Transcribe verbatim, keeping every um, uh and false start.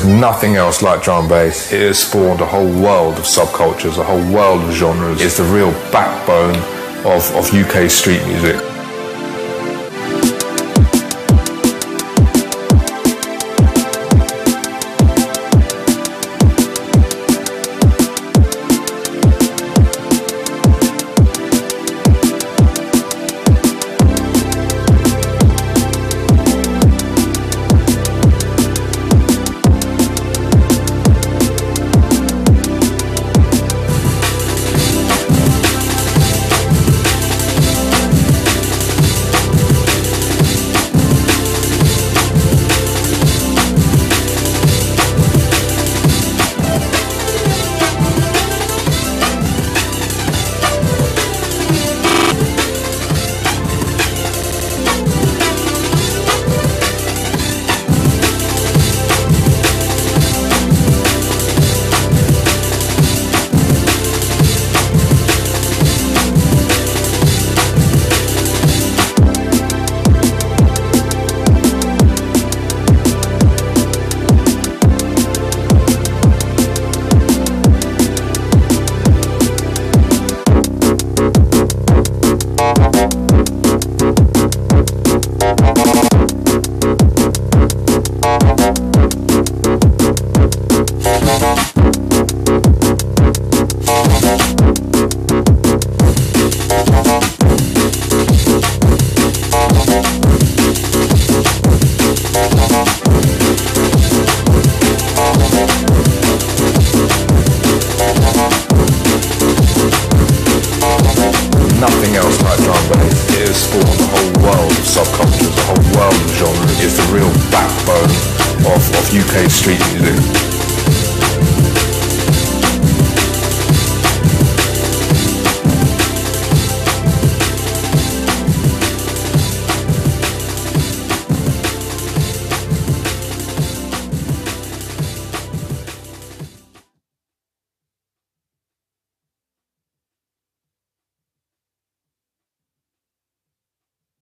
nothing else like drum and bass. It has spawned a whole world of subcultures, a whole world of genres. It's the real backbone of, of U K street music. Nothing else like drum and bass. It has spawned a whole world of subcultures, a whole world of genres. It's the real backbone of, of U K street music.